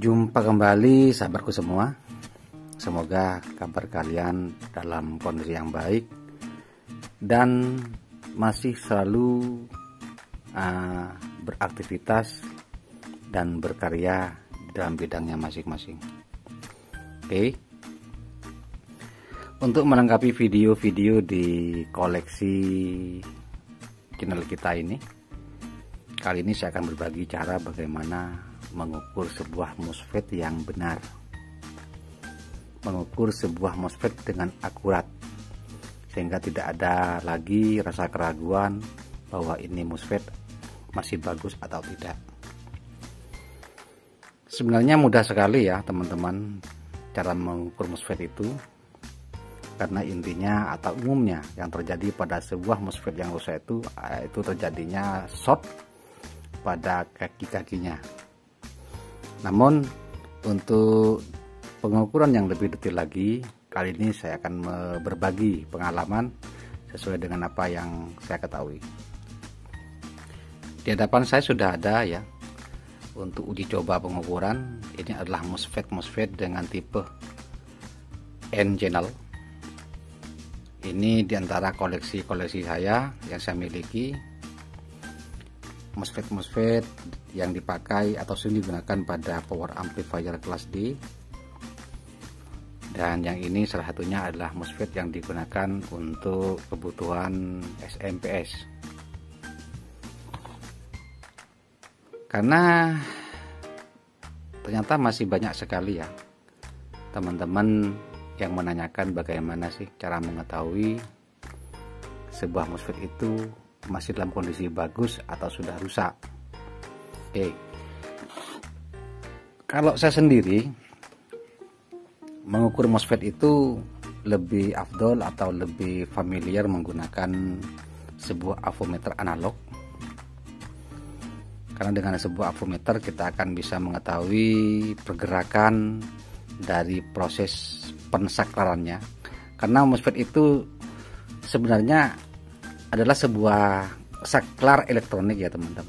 Jumpa kembali sahabatku semua. Semoga kabar kalian dalam kondisi yang baik dan masih selalu beraktivitas dan berkarya dalam bidangnya masing-masing. Oke. Untuk melengkapi video-video di koleksi channel kita ini, kali ini saya akan berbagi cara bagaimana mengukur sebuah MOSFET yang benar, mengukur sebuah MOSFET dengan akurat, sehingga tidak ada lagi rasa keraguan bahwa ini MOSFET masih bagus atau tidak. Sebenarnya mudah sekali ya teman-teman cara mengukur MOSFET itu, karena intinya atau umumnya yang terjadi pada sebuah MOSFET yang rusak itu terjadinya short pada kaki-kakinya. Namun untuk pengukuran yang lebih detail lagi, kali ini saya akan berbagi pengalaman sesuai dengan apa yang saya ketahui. Di hadapan saya sudah ada ya untuk uji coba pengukuran. Ini adalah MOSFET dengan tipe N channel. Ini diantara koleksi saya yang saya miliki, MOSFET yang dipakai atau sering digunakan pada power amplifier kelas D. Dan yang ini salah satunya adalah MOSFET yang digunakan untuk kebutuhan SMPS. Karena ternyata masih banyak sekali ya teman-teman yang menanyakan bagaimana sih cara mengetahui sebuah MOSFET itu masih dalam kondisi bagus atau sudah rusak. Oke. Kalau saya sendiri mengukur MOSFET itu lebih afdol atau lebih familiar menggunakan sebuah avometer analog. Karena dengan sebuah avometer kita akan bisa mengetahui pergerakan dari proses pensaklarannya. Karena MOSFET itu sebenarnya adalah sebuah saklar elektronik ya teman-teman.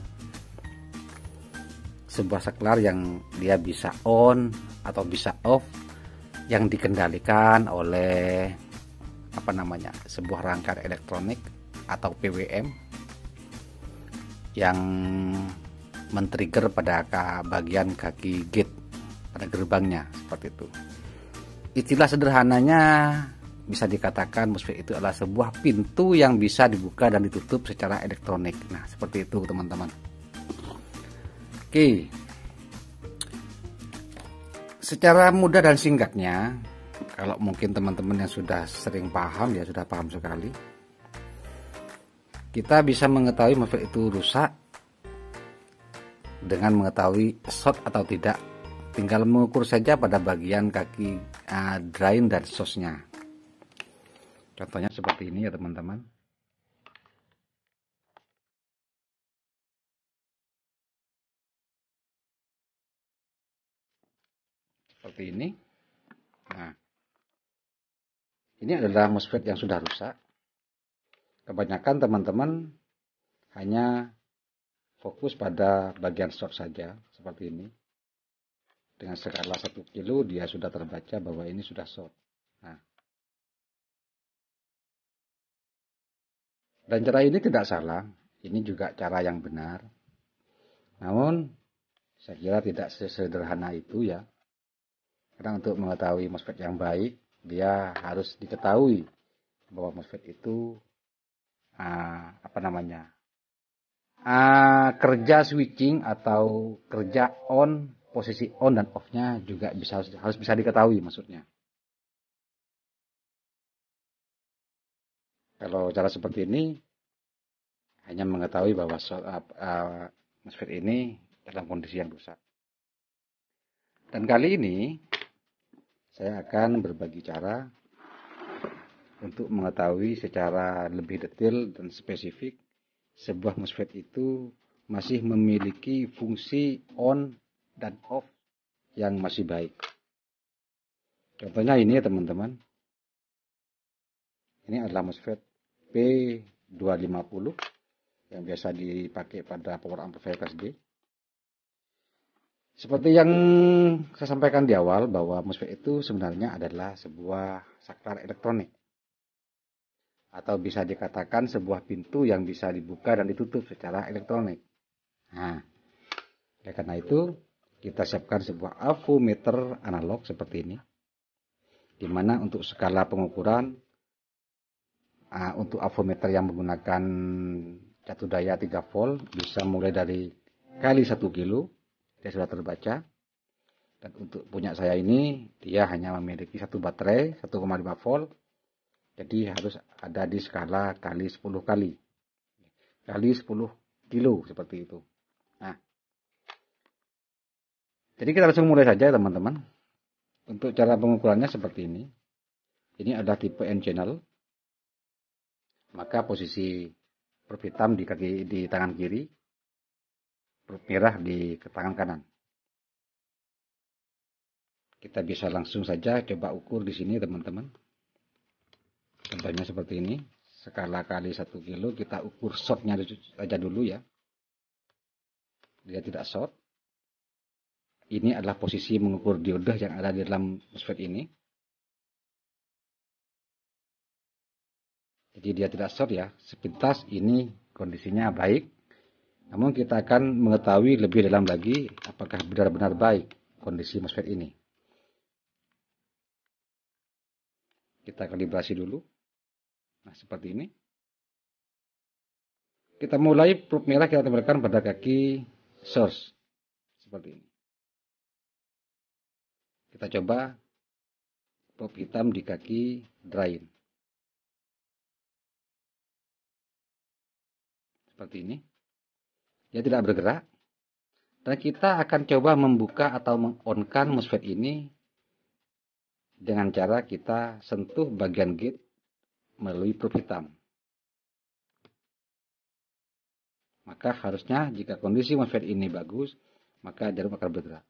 Sebuah saklar yang dia bisa on atau bisa off, yang dikendalikan oleh sebuah rangkaian elektronik atau PWM yang men-trigger pada bagian kaki gate pada gerbangnya, seperti itu. Istilah sederhananya bisa dikatakan MOSFET itu adalah sebuah pintu yang bisa dibuka dan ditutup secara elektronik. Nah, seperti itu teman-teman. Oke. Secara mudah dan singkatnya, kalau mungkin teman-teman yang sudah sering paham ya, sudah paham sekali, kita bisa mengetahui MOSFET itu rusak dengan mengetahui short atau tidak. Tinggal mengukur saja pada bagian kaki drain dan source-nya. Contohnya seperti ini ya teman-teman. Seperti ini. Nah, ini adalah MOSFET yang sudah rusak. Kebanyakan teman-teman hanya fokus pada bagian short saja, seperti ini. Dengan skala 1 kilo dia sudah terbaca bahwa ini sudah short. Nah, dan cara ini tidak salah, ini juga cara yang benar. Namun saya kira tidak sesederhana itu ya. Karena untuk mengetahui MOSFET yang baik, dia harus diketahui bahwa MOSFET itu kerja switching atau kerja on, posisi on dan off-nya juga harus bisa diketahui maksudnya. Kalau cara seperti ini hanya mengetahui bahwa MOSFET ini dalam kondisi yang rusak. Dan kali ini saya akan berbagi cara untuk mengetahui secara lebih detail dan spesifik sebuah MOSFET itu masih memiliki fungsi on dan off yang masih baik. Contohnya ini ya teman-teman. Ini adalah MOSFET P250 yang biasa dipakai pada power amplifier kelas D. Seperti yang saya sampaikan di awal bahwa MOSFET itu sebenarnya adalah sebuah saklar elektronik. Atau bisa dikatakan sebuah pintu yang bisa dibuka dan ditutup secara elektronik. Nah, oleh karena itu kita siapkan sebuah avometer analog seperti ini. Di mana untuk skala pengukuran untuk avometer yang menggunakan jatuh daya 3 volt bisa mulai dari kali 1 kilo, dia sudah terbaca. Dan untuk punya saya ini dia hanya memiliki satu baterai 1,5 volt, jadi harus ada di skala kali 10 kali 10 kilo seperti itu. Nah, jadi kita langsung mulai saja teman-teman. Untuk cara pengukurannya seperti ini. Ini adalah tipe N channel. Maka posisi probe hitam di tangan kiri, probe merah di tangan kanan. Kita bisa langsung saja coba ukur di sini teman-teman. Contohnya seperti ini. Skala kali 1 kilo kita ukur shortnya saja dulu ya. Dia tidak short. Ini adalah posisi mengukur dioda yang ada di dalam MOSFET ini. Jadi dia tidak short ya. Sepintas ini kondisinya baik. Namun kita akan mengetahui lebih dalam lagi apakah benar-benar baik kondisi MOSFET ini. Kita kalibrasi dulu. Nah, seperti ini. Kita mulai probe merah kita tempelkan pada kaki source. Seperti ini. Kita coba probe hitam di kaki drain. Seperti ini. Dia tidak bergerak. Dan kita akan coba membuka atau meng-on-kan MOSFET ini dengan cara kita sentuh bagian gate melalui probe hitam. Maka harusnya jika kondisi MOSFET ini bagus, maka jarum akan bergerak.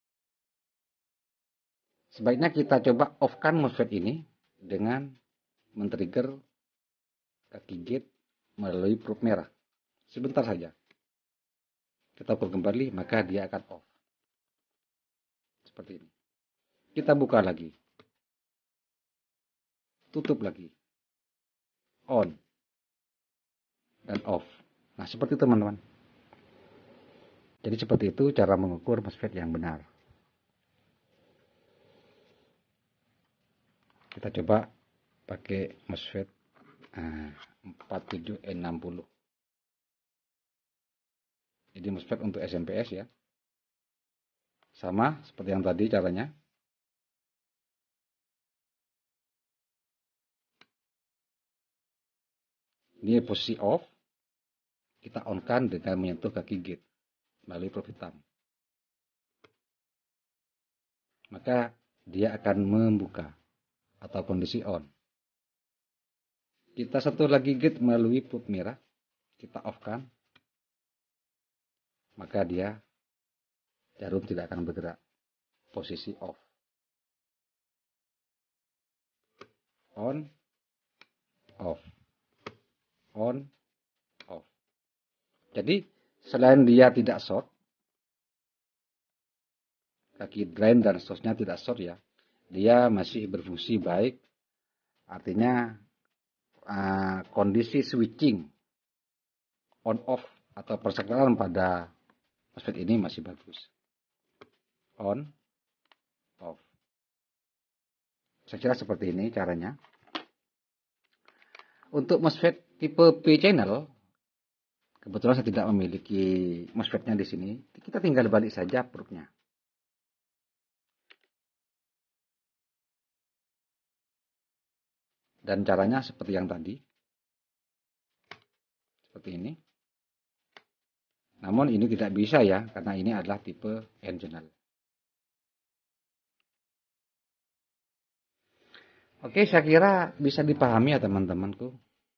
Sebaiknya kita coba off-kan MOSFET ini dengan men-trigger kaki gate melalui probe merah. Sebentar saja. Kita ukur kembali, maka dia akan off. Seperti ini. Kita buka lagi. Tutup lagi. On. Dan off. Nah, seperti itu teman-teman. Jadi seperti itu cara mengukur MOSFET yang benar. Kita coba pakai MOSFET 47N60. Jadi MOSFET untuk SMPS ya. Sama seperti yang tadi caranya. Ini posisi off. Kita on-kan dengan menyentuh kaki gate melalui probe hitam. Maka dia akan membuka atau kondisi on. Kita sentuh lagi gate melalui probe merah. Kita off-kan. Maka dia jarum tidak akan bergerak. Posisi off. On. Off. On. Off. Jadi selain dia tidak short, kaki drain dan source-nya tidak short ya, dia masih berfungsi baik. Artinya kondisi switching on off atau persaklaran pada MOSFET ini masih bagus. On, off. Saya kira seperti ini caranya. Untuk MOSFET tipe P channel, kebetulan saya tidak memiliki MOSFET-nya di sini. Kita tinggal balik saja probe-nya. Dan caranya seperti yang tadi. Seperti ini. Namun ini tidak bisa ya, karena ini adalah tipe N channel. Oke, saya kira bisa dipahami ya teman-temanku.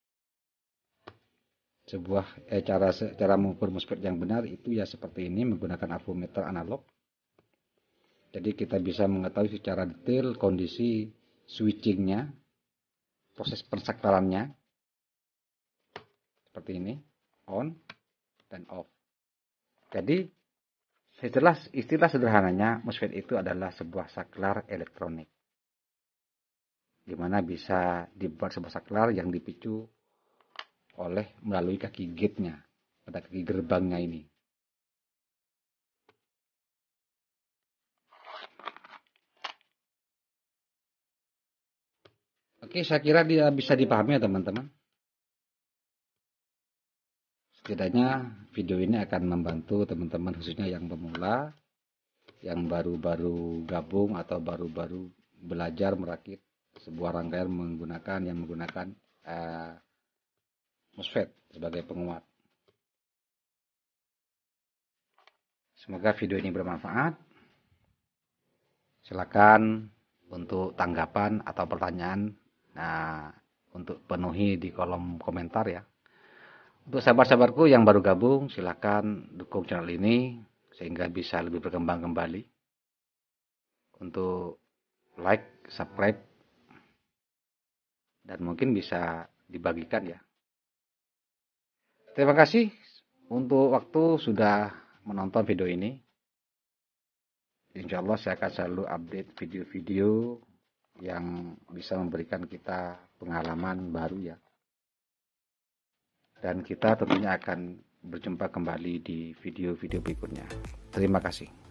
Sebuah cara mengukur MOSFET yang benar itu ya seperti ini, menggunakan avometer analog. Jadi kita bisa mengetahui secara detail kondisi switchingnya, proses persaklarannya. Seperti ini, on dan off. Jadi Istilah sederhananya, MOSFET itu adalah sebuah saklar elektronik. Dimana bisa dibuat sebuah saklar yang dipicu melalui kaki gate-nya, pada kaki gerbangnya ini. Oke, saya kira dia bisa dipahami ya teman-teman. Setidaknya video ini akan membantu teman-teman khususnya yang pemula, yang baru-baru gabung atau baru-baru belajar merakit sebuah rangkaian menggunakan MOSFET sebagai penguat. Semoga video ini bermanfaat. Silakan untuk tanggapan atau pertanyaan untuk penuhi di kolom komentar ya. Untuk sahabat-sahabatku yang baru gabung, silakan dukung channel ini sehingga bisa lebih berkembang kembali. Untuk like, subscribe, dan mungkin bisa dibagikan ya. Terima kasih untuk waktu sudah menonton video ini. Insya Allah saya akan selalu update video-video yang bisa memberikan kita pengalaman baru ya. Dan kita tentunya akan berjumpa kembali di video-video berikutnya. Terima kasih.